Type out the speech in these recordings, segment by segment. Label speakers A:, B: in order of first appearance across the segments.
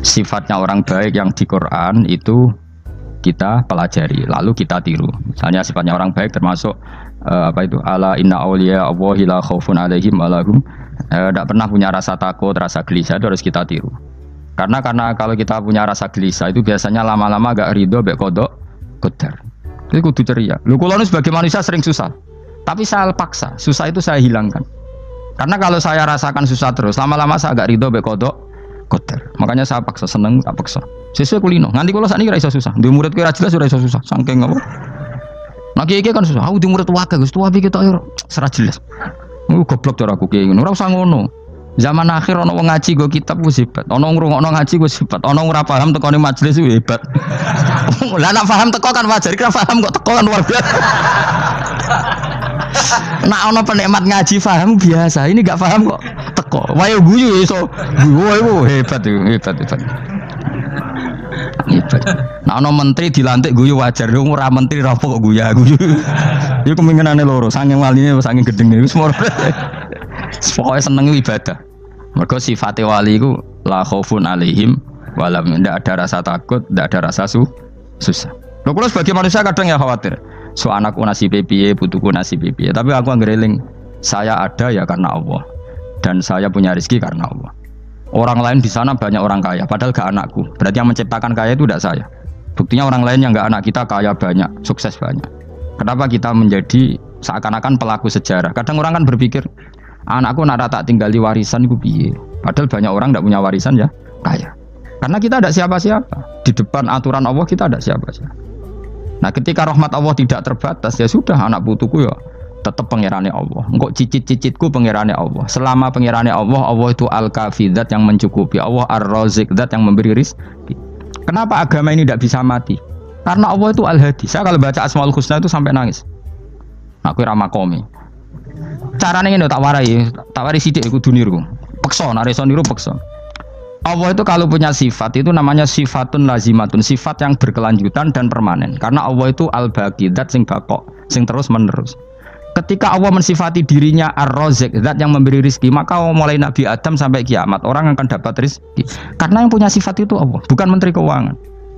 A: sifatnya orang baik yang di Quran itu kita pelajari, lalu kita tiru. Misalnya sifatnya orang baik termasuk apa itu? Ala inna auliya Allahi la khaufun alaihim walahum tidak pernah punya rasa takut, rasa gelisah, itu harus kita tiru. Karena kalau kita punya rasa gelisah itu biasanya lama-lama agak ridho, bek kodok, qadar. Itu kudu ceria. Lu kalau sebagai manusia sering susah, tapi saya paksa, susah itu saya hilangkan. Karena kalau saya rasakan susah terus, lama-lama saya agak ridho, bek kodok, qadar. Makanya saya paksa, seneng, tak paksa. Sesuai kulino. Nganti kalau saat ini kira susah. Di murid kira jelas sudah susah. Sangking apa? Nah kiai kan susah. Aku di murid wakil, Gus tua pikir tak serah jelas. Goblok cara aku kiai ngono. Ora usah ngono. Zaman akhir ana wong ngaji go kitab wis hebat. Ana ngrungokno ngaji wis hebat. Ana ora paham tekone majelis wis hebat. Lah nek paham teko kan wajar, kira paham kok teko kan luar biasa. Nak ana penikmat ngaji paham biasa. Ini enggak paham kok teko. Wayo guyu iso. Guyu hebat itu, hebat. Nah, ono menteri dilantik guyu wajar, ora menteri rapo kok guyu. Iku kemungkinane loro, saking waline saking gedenge wis moro. Pokoke seneng ibadah. Mergo sifate wali iku la khaufun alaihim walam, ndak ada rasa takut, ndak ada rasa susah. Lho kula sebagai manusia kadang ya khawatir. So anakku nasib piye, putuku nasib piye. Tapi aku nggereling, saya ada ya karena Allah. Dan saya punya rezeki karena Allah. Orang lain di sana banyak orang kaya, padahal gak anakku. Berarti yang menciptakan kaya itu tidak saya. Buktinya orang lain yang gak anak kita kaya banyak, sukses banyak. Kenapa kita menjadi seakan-akan pelaku sejarah? Kadang orang kan berpikir, anakku nak tak tinggali warisan itu piye. Padahal banyak orang tidak punya warisan ya kaya. Karena kita tidak siapa-siapa. Di depan aturan Allah kita tidak siapa-siapa. Nah ketika rahmat Allah tidak terbatas, ya sudah anak putuku ya tetap pangerane Allah. Engkau cicit-cicitku pangerane Allah. Selama pangerane Allah, Allah itu al-kafi, zat yang mencukupi. Allah ar-razik, zat yang memberi rizki. Kenapa agama ini tidak bisa mati? Karena Allah itu al-hadi. Saya kalau baca Asmaul Husna itu sampai nangis. Aku ramakomi. Caranya ini tak warai sidik aku duniru. Pekso, nareso niru pekso. Allah itu kalau punya sifat itu namanya sifatun lazimatun, sifat yang berkelanjutan dan permanen. Karena Allah itu al-baqi, zat sing bakok, sing terus menerus. Ketika Allah mensifati dirinya ar-razik, zat yang memberi rizki, maka mulai Nabi Adam sampai kiamat orang akan dapat rizki. Karena yang punya sifat itu Allah, bukan Menteri Keuangan.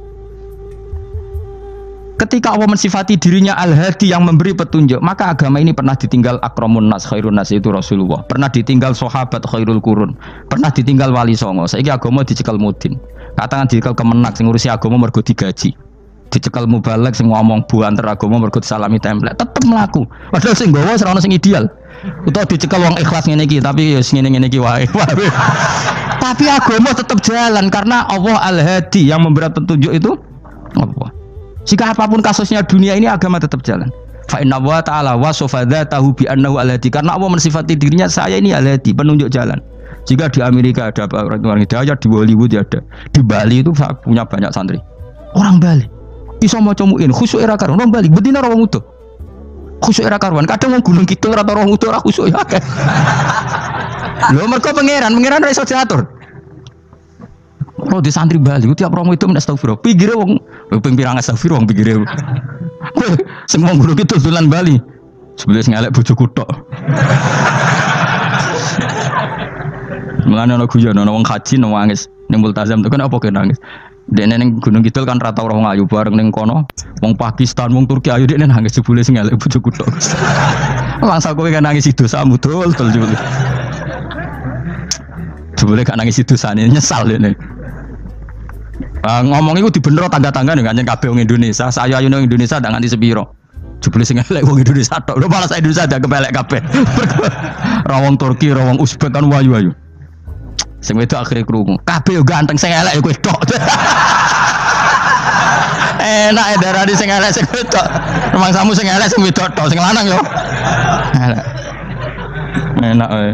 A: Ketika Allah mensifati dirinya al-hadi yang memberi petunjuk, maka agama ini pernah ditinggal akramun nas, khairun nas itu Rasulullah, pernah ditinggal sahabat khairul qurun, pernah ditinggal wali songo. Saiki agama dicekel mudin. Katakan dicekel kemenak sing ngurusi agama mergo digaji. Dicekel mubalek sing ngomong buanter agama mergo salami template tetep mlaku. Padahal sing nggawa ora ono sing ideal. Utawa dicekel wong ikhlas ngene iki tapi ya ngene-ngene iki wae. Tapi agama tetap jalan karena Allah Al-Hadi yang memberi petunjuk itu Allah. Jika apapun kasusnya dunia ini agama tetap jalan. Fa inna wa ta'ala wa sofadzatahu bi annahu Al-Hadi, karena Allah mensifati dirinya saya ini Al-Hadi, penunjuk jalan. Jika di Amerika ada orang hidayah, di Hollywood ada, di Bali itu punya banyak santri. Orang Bali iso maca muin khusuk era karuan, orang Bali bedina ora wong utuh. Khusuk era karuan, kadang wong Gunung Kidul ora orang utuh ora khusuk ya akeh. Lho mergo pangeran ora iso diatur. Oh di santri Bali tiap romo itu astagfirullah. Pikire wong ping pirang astagfirullah wong pikire. Semua Gunung Kidul dolan Bali. Sebelum ngelek bojoku tok. Mulane ana guyon ana wong haji nangis ning multazam itu kan apa kena nangis. Dene ning Gunung Kidul kan rata orang ayu bareng ning kono. Wong Pakistan, wong Turki ayu dene nangis jebule sing elek bojoku tok. Langsung kowe kan nangis dosamu dol jebule. Jebule kan nangis dosane nyesal dene. Ngomong iku dibenero tangga-tangga ning kanjen kabeh wong Indonesia. Saya ayu ning Indonesia ndak nganti sepiro. Jebule sing elek wong Indonesia tok. Lho malah sak Indonesia ada kepelek kabeh. Ra wong Turki, ra wong Uzbek kan wayu-wayu. Sing wedok akhire krungu. Kabeh yo ganteng sing elek kowe tok. Enak e darani sing elek sing wedok. Rumangsamu sing elek sing wedok tok, sing lanang yo. Enak e.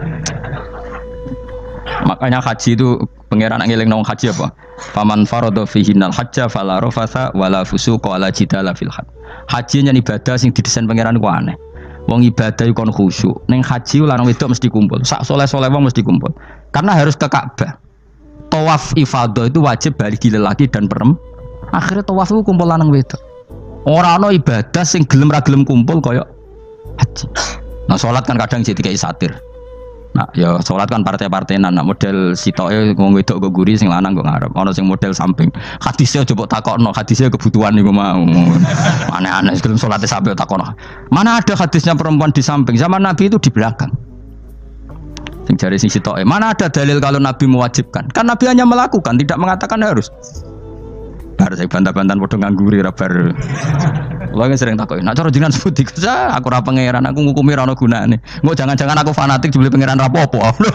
A: Makanya haji itu pangeran ngeling nang haji apa? Faman farada fihinnal hajja fala rafatha wala fusuqa wala jidala fil hajj. Haji nya ibadah sing didesain pangeran ku aneh. Wong ibadah iku kon khusyuk. Ning haji lanang wedok mesti kumpul. Sak soleh-soleh wong mesti kumpul. Karena harus ke Ka'bah. Tawaf ifadah itu wajib bagi lelaki dan perempuan. Akhirnya tawaf itu kumpul lanang wedok. Ora ana ibadah sing gelem ra gelem kumpul kaya haji. Nah salat kan kadang jadi kayak satir. Nah, ya sholat kan partai-partainan. Nak model sitoke wong wedok go guri sing lanang go ngarep. Ana sing model samping. Hadise coba takokno, hadise kebutuhan niku mau. Aneh-aneh sebelum sholat sampai takokno. Mana ada hadisnya perempuan di samping? Zaman Nabi itu di belakang. Sing jare sing sitoke. Mana ada dalil kalau Nabi mewajibkan? Kan Nabi hanya melakukan, tidak mengatakan harus. Bar saya bantah-bantahan padha ngangguri ra bar. Kula sering takoki, "Nek cara jenengan sebut iki, aku ora pangeran, aku ngukumi ora ono gunane." Engko jangan-jangan aku fanatik jebule pangeran ra apa-apa.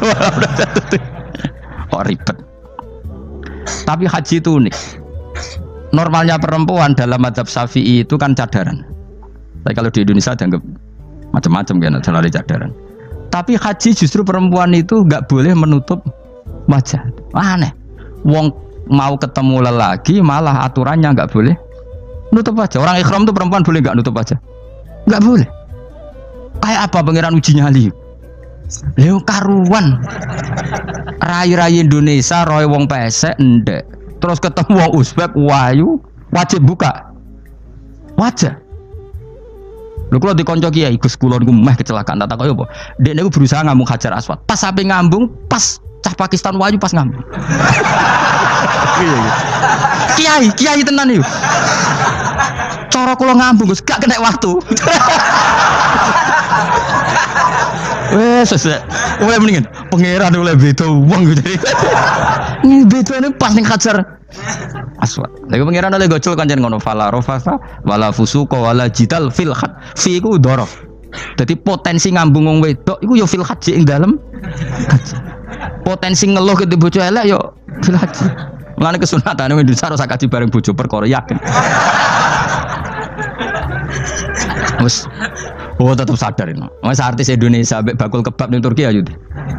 A: Kok ribet. Tapi haji itu unik. Normalnya perempuan dalam mazhab Syafi'i itu kan cadaran. Tapi kalau di Indonesia dianggap macam-macam kan selalu cadaran. Tapi haji justru perempuan itu nggak boleh menutup wajah. Aneh. Wong mau ketemu lelaki malah aturannya nggak boleh nutup wajah. Orang ikhram tuh perempuan boleh nggak nutup wajah? Nggak boleh. Kayak apa pangeran uji nyali? Leo karuan. Rai-rai Indonesia, roy wong pesek ndek. Terus ketemu wong Uzbek wayu wajib buka wajah. Lho kula dikonco kiai Gus kula niku meh kecelakaan tak takoki apa? Dek niku berusaha ngambung Hajar Aswad. Pas sampe ngambung, pas cah Pakistan wayu pas ngambung. Kiai tenan iki. Cara kula ngambung Gus gak kena waktu. Wes oleh mendingan pangeran oleh beda wong gitu. Ini bedane pas ning Hajar Aswad. Lha pangeran oleh gocul kancen ngono fala rafasa wala fusuqa wala jidal fil had. Fi iku dhorof. Dadi potensi ngambung wong wedok iku ya fil haji ing dalem. Potensi ngeluh ke bojo elek ya fil haji. Mulane kesunatane Indonesia harus kaji bareng bojo perkara yakin. Wes tetap sadar ini. Wes artis Indonesia ambek bakul kebab ning Turki ayo.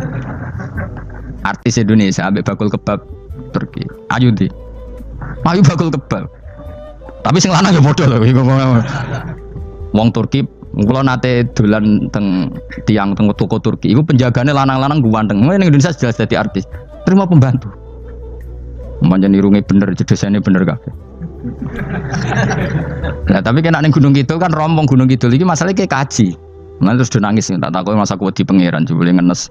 A: Artis Indonesia ambek bakul kebab Turki. Ayo di. Ayo bakul kebab. Tapi sing lanang ya padha lho iku. Wong Turki kula nate dolan teng tiang teng toko Turki. Iku penjagane lanang-lanang guwanteng. Ning Indonesia jelas dadi artis. Terima pembantu. Manjan irunge bener, jedesane bener kabeh. Nah, tapi kena ning Gunung Kidul kan rombong Gunung Kidul iki masalahnya kayak kaji. Nah, terus do nangis tak takoki masa kuwi pangeran jebule ngenes.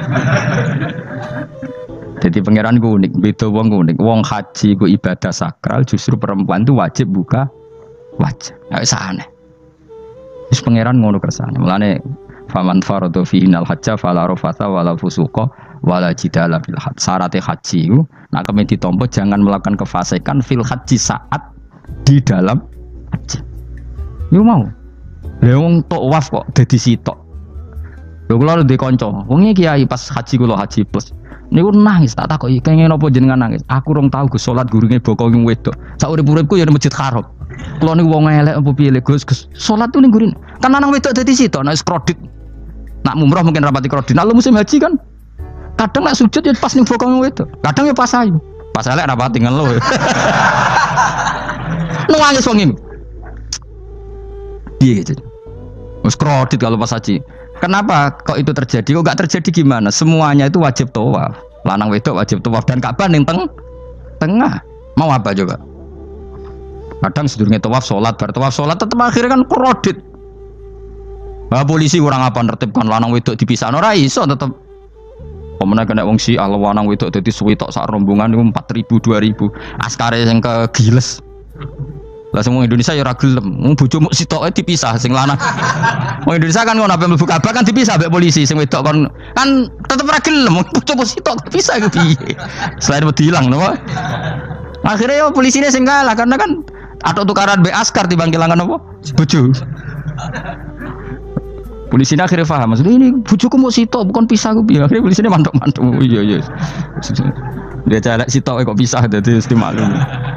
A: Jadi pangeran ku unik, beda wong unik. Wong haji ku ibadah sakral, justru perempuan itu wajib buka wajah. Enggak usah aneh. Wis pangeran ngono kersane. Mulane faman faradu fi innal hajja fala rafatha wala fusuqa wala jidala fil hajj. Syarat haji ku nak kemen ditampa jangan melakukan kefasikan fil haji saat di dalam haji. Yo mau. Lah wong tawaf kok dadi sitok. Lho kula ndek kanca, wong iki kiai pas haji kula haji plus. Niku nangis tak takoki kenging napa jenengan nangis. Aku rong tau Gus salat gurunge bokong wong wedok. Sak urip-uripku ya ning Masjid Haram. Kula niku wong elek apa piye le Gus salat tuh ning gurine. Kan lanang wedok dadi sitok nek kredit. Nak mumrah mungkin rapati kredit. Nah, musim haji kan kadang nak sujud ya pas ning bokong wong wedok. Kadang ya pas ayu. Pas elek rapati ngelo. Nangis wong iki. Piye gitu. Wis kredit kalau pas haji. Kenapa kok itu terjadi? Kok nggak terjadi gimana? Semuanya itu wajib tawaf. Lanang wedok wajib tawaf dan Ka'bah ning tengah. Mau apa juga? Kadang sedurunge tawaf salat, bar tawaf salat tetep akhirnya kan kredit. Bah polisi kurang apa nertibkan lanang wedok dipisahno ora iso tetep. Pemene kena wong si ala lanang wedok dadi suwi tok sak rombongan niku 4.000 2.000. Askare sing kegiles. Lah semua Indonesia ya ora gelem. Wong bojomu sitoke dipisah sing lanang. Wong Indonesia kan ngono ape mlebu Ka'bah kan dipisah mbek polisi sing wedok kan tetep ora gelem. Wong bojomu sitok dipisah ku piye. Selain wedi ilang napa. Akhirnya ya polisine sing kalah karena kan atau tukaran mbek askar timbang kelangan apa? Bojo. Polisine akhirnya paham maksudnya ini bojoku mau sitok bukan pisah ku piye. Akhirnya polisine mantuk-mantuk. Iya. Dia celek sitok kok pisah dadi mesti maklum.